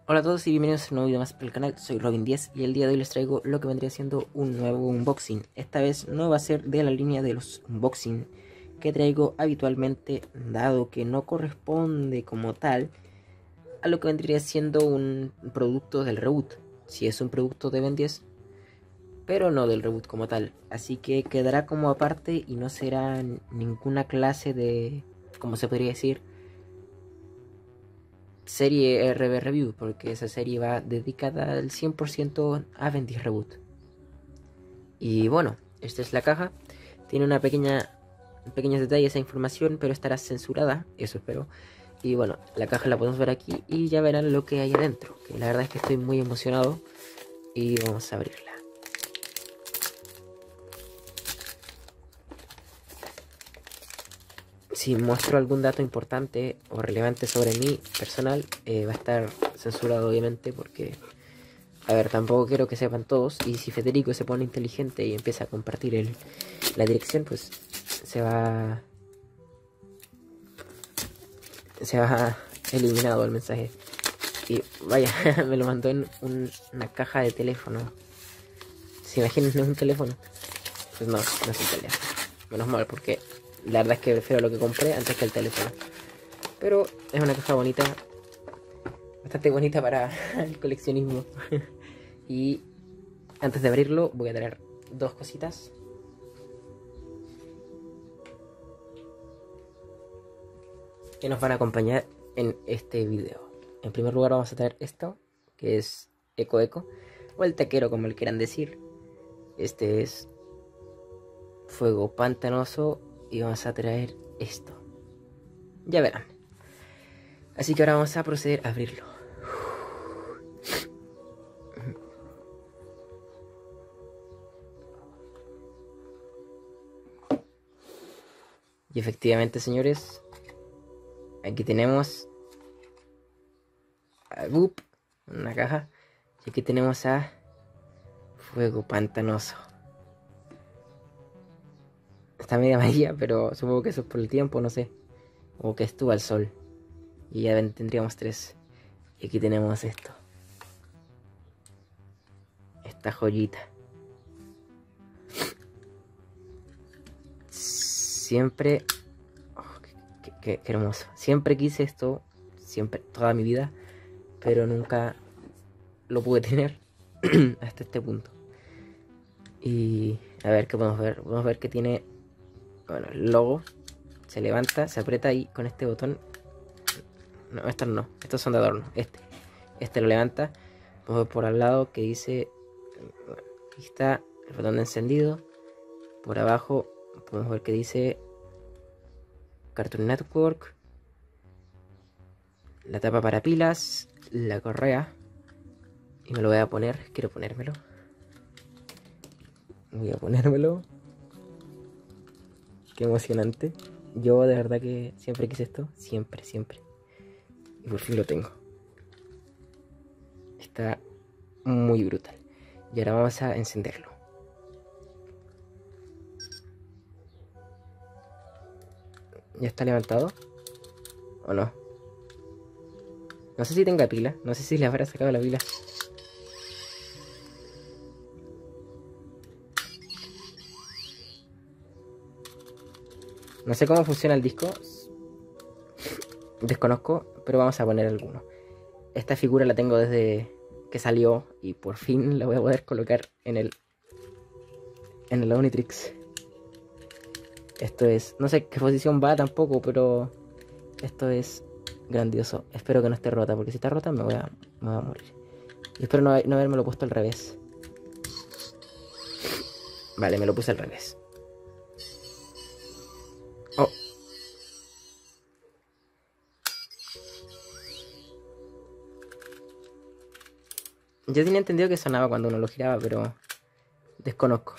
Hola a todos y bienvenidos a un nuevo video más para el canal. Soy Robin10 y el día de hoy les traigo lo que vendría siendo un nuevo unboxing. Esta vez no va a ser de la línea de los unboxing que traigo habitualmente, dado que no corresponde como tal a lo que vendría siendo un producto del reboot. Si es un producto de Ben 10, pero no del reboot como tal. Así que quedará como aparte y no será ninguna clase de, como se podría decir, serie RB Review, porque esa serie va dedicada al 100% a Ben 10 Reboot. Y bueno, esta es la caja. Tiene pequeños detalles e información, pero estará censurada, eso espero. Y bueno, la caja la podemos ver aquí y ya verán lo que hay adentro, que la verdad es que estoy muy emocionado y vamos a abrirla. Si muestro algún dato importante o relevante sobre mí personal, va a estar censurado obviamente, porque a ver, tampoco quiero que sepan todos. Y si Federico se pone inteligente y empieza a compartir la dirección, pues se va eliminado el mensaje. Y vaya, me lo mandó en una caja de teléfono. ¿Se imaginan? No es un teléfono. Pues no, no es un teléfono. Menos mal, porque la verdad es que prefiero lo que compré antes que el teléfono. Pero es una caja bonita, bastante bonita para el coleccionismo. Y antes de abrirlo voy a traer dos cositas. Que nos van a acompañar en este video. En primer lugar vamos a traer esto, que es Eco Eco, o el taquero como le quieran decir. Este es fuego pantanoso y vamos a traer esto. Ya verán. Así que ahora vamos a proceder a abrirlo. Y efectivamente, señores, aquí tenemos a Goop, una caja, y aquí tenemos a fuego pantanoso. Está media amarilla, pero supongo que eso es por el tiempo, no sé. O que estuvo al sol. Y ya tendríamos tres. Y aquí tenemos esto. Esta joyita. Siempre... Oh, qué hermoso. Siempre quise esto. Siempre, toda mi vida. Pero nunca lo pude tener. Hasta este punto. Y a ver qué podemos ver. Podemos ver que tiene... Bueno, el logo. Se levanta, se aprieta y con este botón... No, estos no. Estos son de adorno. Este lo levanta. Podemos ver por al lado que dice... Aquí está el botón de encendido. Por abajo podemos ver que dice Cartoon Network, la tapa para pilas, la correa. Y me lo voy a poner, quiero ponérmelo. Voy a ponérmelo. Qué emocionante. Yo de verdad que siempre quise esto, siempre. Y por fin lo tengo. Está muy brutal. Y ahora vamos a encenderlo. ¿Ya está levantado? ¿O no? No sé si tenga pila. No sé si le habrá sacado la pila. No sé cómo funciona el disco. Desconozco, pero vamos a poner alguno. Esta figura la tengo desde que salió y por fin la voy a poder colocar en el Omnitrix. Esto es... No sé qué posición va tampoco, pero esto es grandioso. Espero que no esté rota, porque si está rota me voy a morir. Y espero no haberme lo puesto al revés. Vale, me lo puse al revés. Oh. Yo tenía entendido que sonaba cuando uno lo giraba, pero desconozco.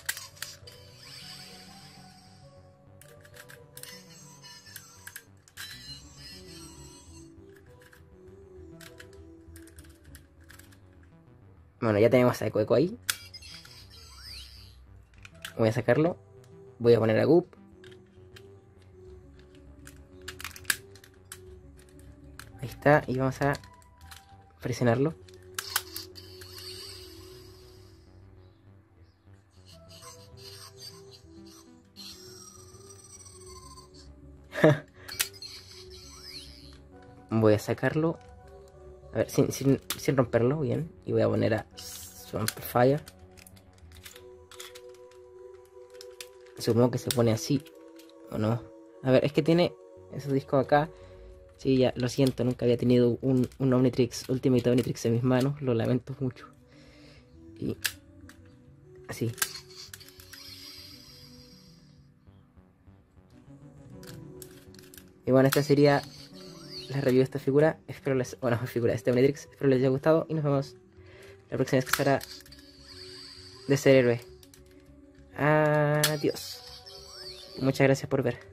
Bueno, ya tenemos a Eco Eco ahí. Voy a sacarlo. Voy a poner a Goop. Ahí está. Y vamos a presionarlo. Voy a sacarlo. A ver, sin romperlo, bien. Y voy a poner a su amplifier. Supongo que se pone así, ¿o no? A ver, es que tiene esos discos acá. Sí, ya, lo siento, nunca había tenido un Omnitrix, Ultimate Omnitrix en mis manos. Lo lamento mucho. Y así. Y bueno, esta sería la review de esta figura. Espero les... Bueno, figura de este Omnitrix. Espero les haya gustado. Y nos vemos la próxima vez que será de ser héroe. Adiós. Muchas gracias por ver.